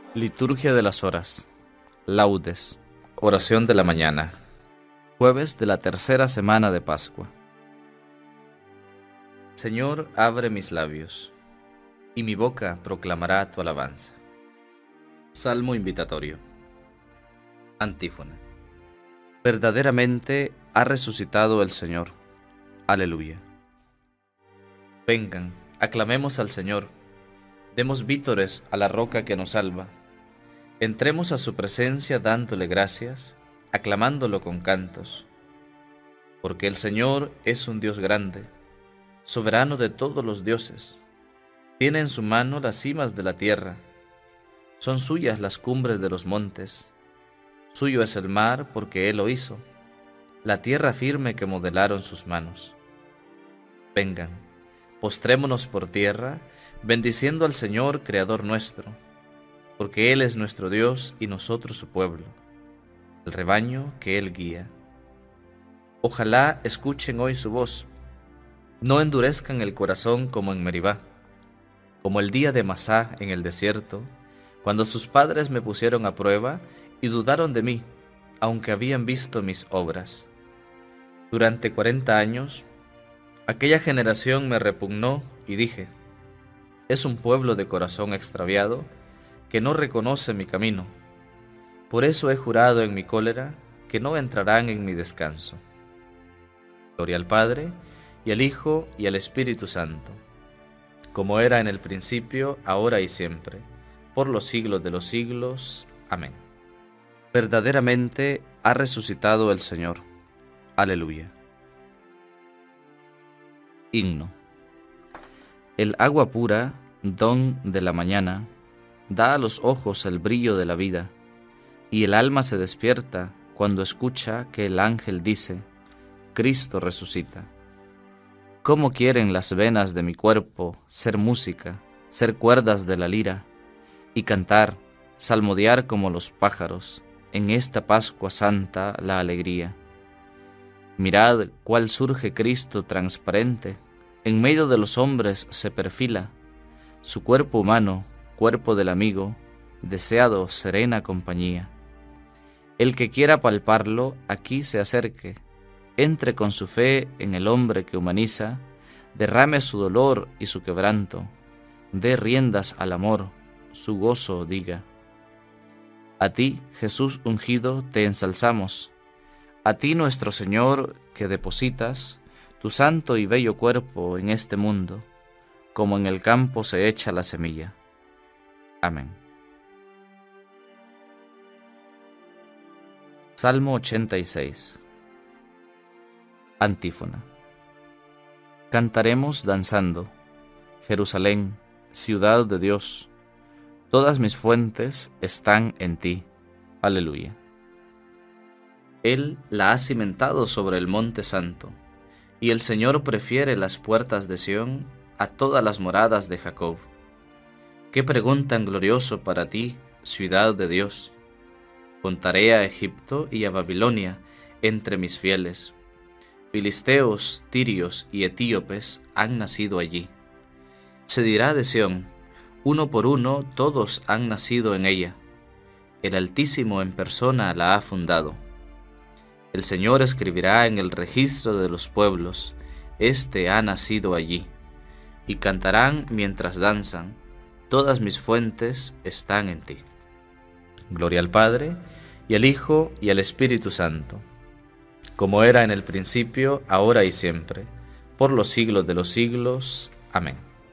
Liturgia de las Horas. Laudes. Oración de la mañana. Jueves de la tercera semana de Pascua. Señor, abre mis labios, y mi boca proclamará tu alabanza. Salmo invitatorio. Antífona. Verdaderamente ha resucitado el Señor. Aleluya. Vengan, aclamemos al Señor. Demos vítores a la roca que nos salva. Entremos a su presencia dándole gracias, aclamándolo con cantos. Porque el Señor es un Dios grande, soberano de todos los dioses. Tiene en su mano las cimas de la tierra. Son suyas las cumbres de los montes. Suyo es el mar porque Él lo hizo, la tierra firme que modelaron sus manos. Vengan, postrémonos por tierra, bendiciendo al Señor, Creador nuestro, porque Él es nuestro Dios y nosotros su pueblo, el rebaño que Él guía. Ojalá escuchen hoy su voz, no endurezcan el corazón como en Meribá, como el día de Masá en el desierto, cuando sus padres me pusieron a prueba y dudaron de mí, aunque habían visto mis obras. Durante 40 años, aquella generación me repugnó y dije: es un pueblo de corazón extraviado que no reconoce mi camino. Por eso he jurado en mi cólera que no entrarán en mi descanso. Gloria al Padre, y al Hijo, y al Espíritu Santo, como era en el principio, ahora y siempre, por los siglos de los siglos. Amén. Verdaderamente ha resucitado el Señor. Aleluya. Himno. El agua pura, don de la mañana, da a los ojos el brillo de la vida, y el alma se despierta cuando escucha que el ángel dice: Cristo resucita. ¿Cómo quieren las venas de mi cuerpo ser música, ser cuerdas de la lira, y cantar, salmodiar como los pájaros, en esta Pascua Santa la alegría? Mirad cuál surge Cristo transparente, en medio de los hombres se perfila, su cuerpo humano, cuerpo del amigo, deseado serena compañía. El que quiera palparlo, aquí se acerque, entre con su fe en el hombre que humaniza, derrame su dolor y su quebranto, dé riendas al amor, su gozo diga. A ti, Jesús ungido, te ensalzamos, a ti, nuestro Señor, que depositas tu santo y bello cuerpo en este mundo, como en el campo se echa la semilla. Amén. Salmo 86. Antífona. Cantaremos danzando, Jerusalén, ciudad de Dios, todas mis fuentes están en ti. Aleluya. Él la ha cimentado sobre el monte santo, y el Señor prefiere las puertas de Sión a todas las moradas de Jacob. Qué pregón tan glorioso para ti, ciudad de Dios. Contaré a Egipto y a Babilonia entre mis fieles. Filisteos, tirios y etíopes han nacido allí. Se dirá de Sión, uno por uno todos han nacido en ella. El Altísimo en persona la ha fundado. El Señor escribirá en el registro de los pueblos: Este ha nacido allí. Y cantarán mientras danzan: Todas mis fuentes están en ti. Gloria al Padre, y al Hijo, y al Espíritu Santo, como era en el principio, ahora y siempre, por los siglos de los siglos. Amén.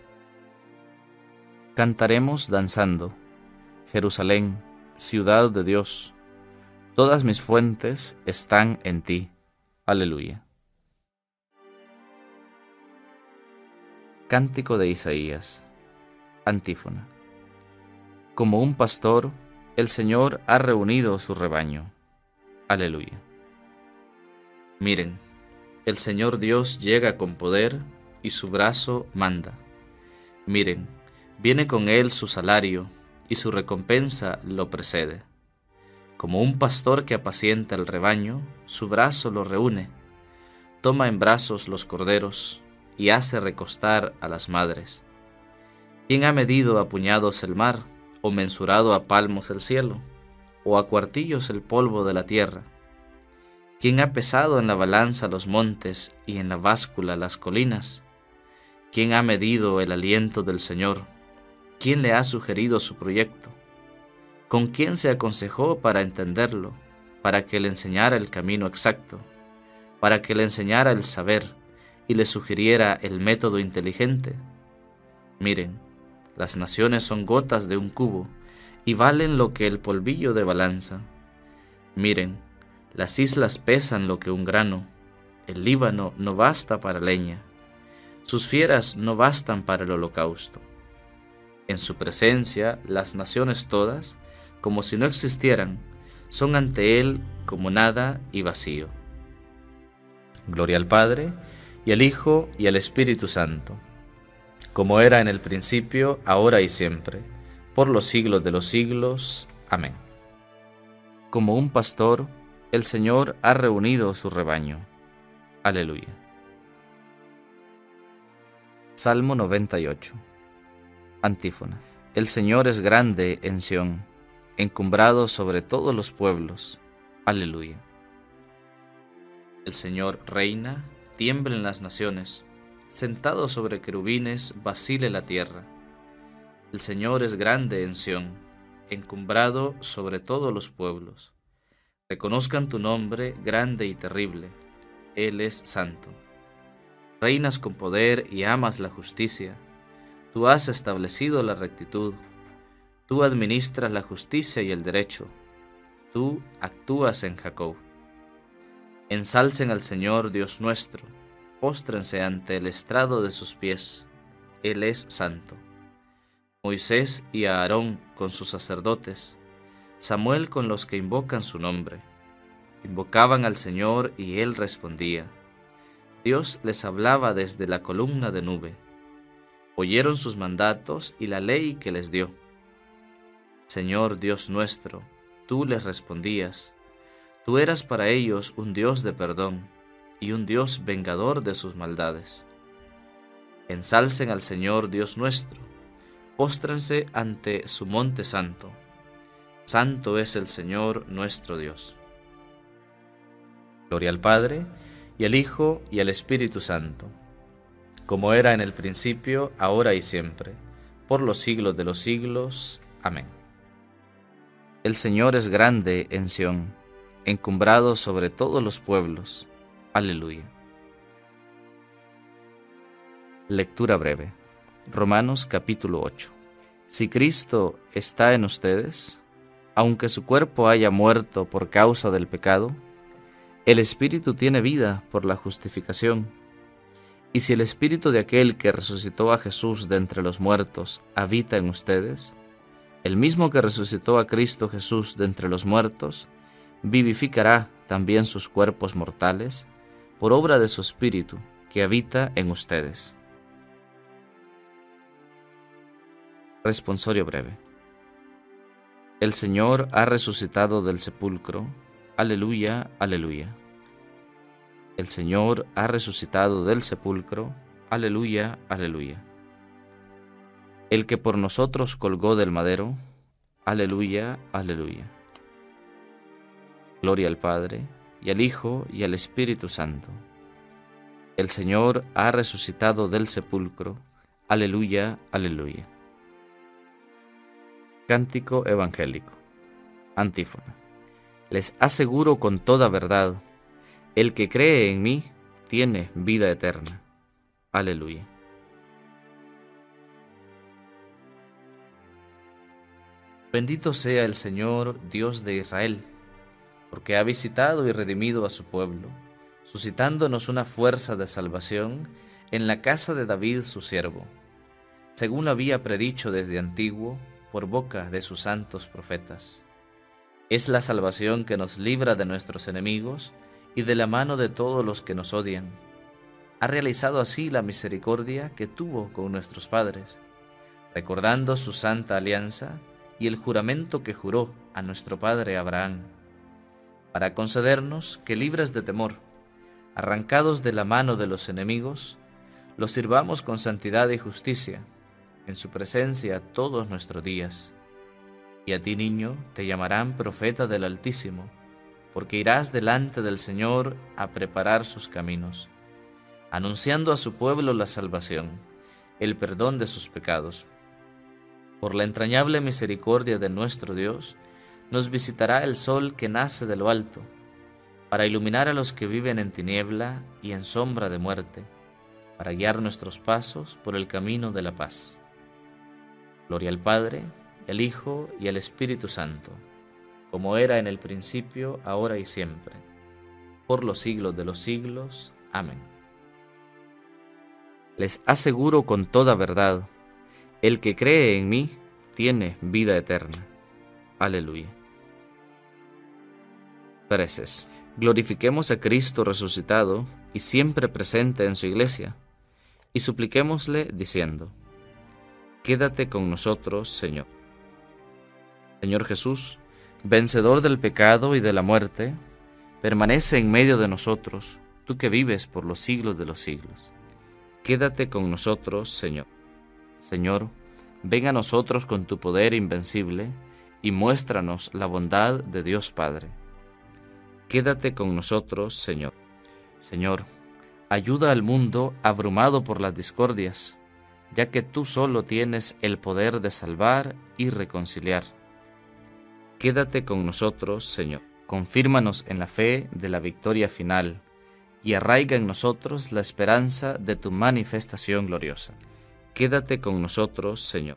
Cantaremos danzando, Jerusalén, ciudad de Dios, todas mis fuentes están en ti. Aleluya. Cántico de Isaías. Antífona. Como un pastor, el Señor ha reunido su rebaño. Aleluya. Miren, el Señor Dios llega con poder y su brazo manda. Miren, viene con él su salario y su recompensa lo precede. Como un pastor que apacienta el rebaño, su brazo lo reúne, toma en brazos los corderos y hace recostar a las madres. ¿Quién ha medido a puñados el mar, o mensurado a palmos el cielo, o a cuartillos el polvo de la tierra? ¿Quién ha pesado en la balanza los montes y en la báscula las colinas? ¿Quién ha medido el aliento del Señor? ¿Quién le ha sugerido su proyecto? ¿Con quién se aconsejó para entenderlo, para que le enseñara el camino exacto, para que le enseñara el saber y le sugiriera el método inteligente? Miren, las naciones son gotas de un cubo y valen lo que el polvillo de balanza. Miren, las islas pesan lo que un grano, el Líbano no basta para leña, sus fieras no bastan para el holocausto. En su presencia, las naciones todas, como si no existieran, son ante él como nada y vacío. Gloria al Padre, y al Hijo, y al Espíritu Santo, como era en el principio, ahora y siempre, por los siglos de los siglos. Amén. Como un pastor, el Señor ha reunido su rebaño. Aleluya. Salmo 98. Antífona. El Señor es grande en Sión, encumbrado sobre todos los pueblos. Aleluya. El Señor reina, tiemblen las naciones, sentado sobre querubines, vacile la tierra. El Señor es grande en Sión, encumbrado sobre todos los pueblos. Reconozcan tu nombre grande y terrible. Él es santo. Reinas con poder y amas la justicia. Tú has establecido la rectitud. Tú administras la justicia y el derecho. Tú actúas en Jacob. Ensalcen al Señor Dios nuestro. Póstrense ante el estrado de sus pies. Él es santo. Moisés y Aarón con sus sacerdotes. Samuel con los que invocan su nombre. Invocaban al Señor y Él respondía. Dios les hablaba desde la columna de nube. Oyeron sus mandatos y la ley que les dio. Señor Dios nuestro, tú les respondías. Tú eras para ellos un Dios de perdón y un Dios vengador de sus maldades. Ensalcen al Señor Dios nuestro. Póstrense ante su monte santo. Santo es el Señor nuestro Dios. Gloria al Padre, y al Hijo, y al Espíritu Santo, como era en el principio, ahora y siempre, por los siglos de los siglos. Amén. El Señor es grande en Sión, encumbrado sobre todos los pueblos. Aleluya. Lectura breve. Romanos capítulo 8. Si Cristo está en ustedes, aunque su cuerpo haya muerto por causa del pecado, el Espíritu tiene vida por la justificación. Y si el Espíritu de aquel que resucitó a Jesús de entre los muertos habita en ustedes, el mismo que resucitó a Cristo Jesús de entre los muertos, vivificará también sus cuerpos mortales por obra de su Espíritu que habita en ustedes. Responsorio breve. El Señor ha resucitado del sepulcro. Aleluya, aleluya. El Señor ha resucitado del sepulcro. Aleluya, aleluya. El que por nosotros colgó del madero. Aleluya, aleluya. Gloria al Padre, y al Hijo, y al Espíritu Santo. El Señor ha resucitado del sepulcro. Aleluya, aleluya. Cántico evangélico. Antífona. Les aseguro con toda verdad, el que cree en mí tiene vida eterna. Aleluya. Bendito sea el Señor, Dios de Israel, porque ha visitado y redimido a su pueblo, suscitándonos una fuerza de salvación en la casa de David su siervo, según lo había predicho desde antiguo por boca de sus santos profetas. Es la salvación que nos libra de nuestros enemigos y de la mano de todos los que nos odian. Ha realizado así la misericordia que tuvo con nuestros padres, recordando su santa alianza y el juramento que juró a nuestro padre Abraham, para concedernos que, libres de temor, arrancados de la mano de los enemigos, los sirvamos con santidad y justicia en su presencia todos nuestros días. Y a ti, niño, te llamarán profeta del Altísimo, porque irás delante del Señor a preparar sus caminos, anunciando a su pueblo la salvación, el perdón de sus pecados. Por la entrañable misericordia de nuestro Dios, nos visitará el sol que nace de lo alto, para iluminar a los que viven en tiniebla y en sombra de muerte, para guiar nuestros pasos por el camino de la paz. Gloria al Padre, el Hijo y el Espíritu Santo, como era en el principio, ahora y siempre, por los siglos de los siglos. Amén. Les aseguro con toda verdad, el que cree en mí tiene vida eterna. Aleluya. Preces. Glorifiquemos a Cristo resucitado y siempre presente en su iglesia, y supliquémosle diciendo: quédate con nosotros, Señor. Señor Jesús, vencedor del pecado y de la muerte, permanece en medio de nosotros, tú que vives por los siglos de los siglos. Quédate con nosotros, Señor. Señor, ven a nosotros con tu poder invencible y muéstranos la bondad de Dios Padre. Quédate con nosotros, Señor. Señor, ayuda al mundo abrumado por las discordias, ya que tú solo tienes el poder de salvar y reconciliar. Quédate con nosotros, Señor. Confírmanos en la fe de la victoria final y arraiga en nosotros la esperanza de tu manifestación gloriosa. Quédate con nosotros, Señor.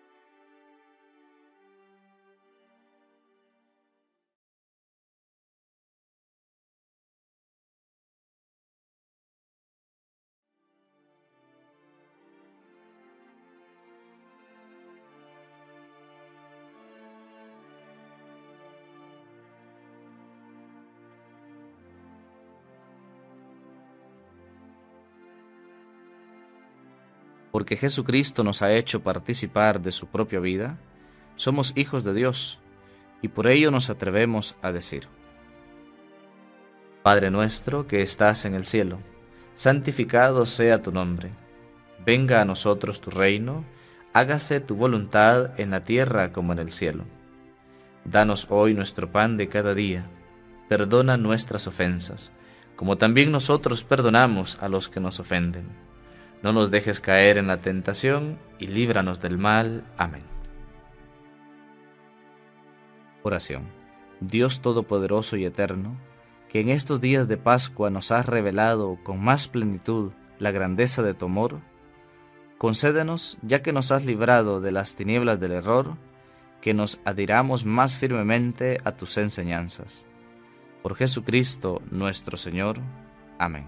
Porque Jesucristo nos ha hecho participar de su propia vida, somos hijos de Dios, y por ello nos atrevemos a decir: Padre nuestro que estás en el cielo, santificado sea tu nombre. Venga a nosotros tu reino, hágase tu voluntad en la tierra como en el cielo. Danos hoy nuestro pan de cada día, perdona nuestras ofensas, como también nosotros perdonamos a los que nos ofenden. No nos dejes caer en la tentación y líbranos del mal. Amén. Oración. Dios Todopoderoso y Eterno, que en estos días de Pascua nos has revelado con más plenitud la grandeza de tu amor, concédenos, ya que nos has librado de las tinieblas del error, que nos adhiramos más firmemente a tus enseñanzas. Por Jesucristo nuestro Señor. Amén.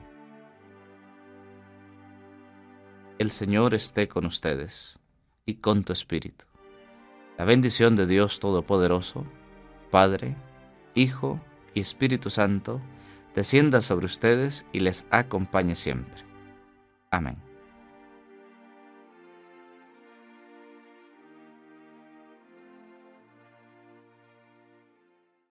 El Señor esté con ustedes y con tu espíritu. La bendición de Dios Todopoderoso, Padre, Hijo y Espíritu Santo, descienda sobre ustedes y les acompañe siempre. Amén.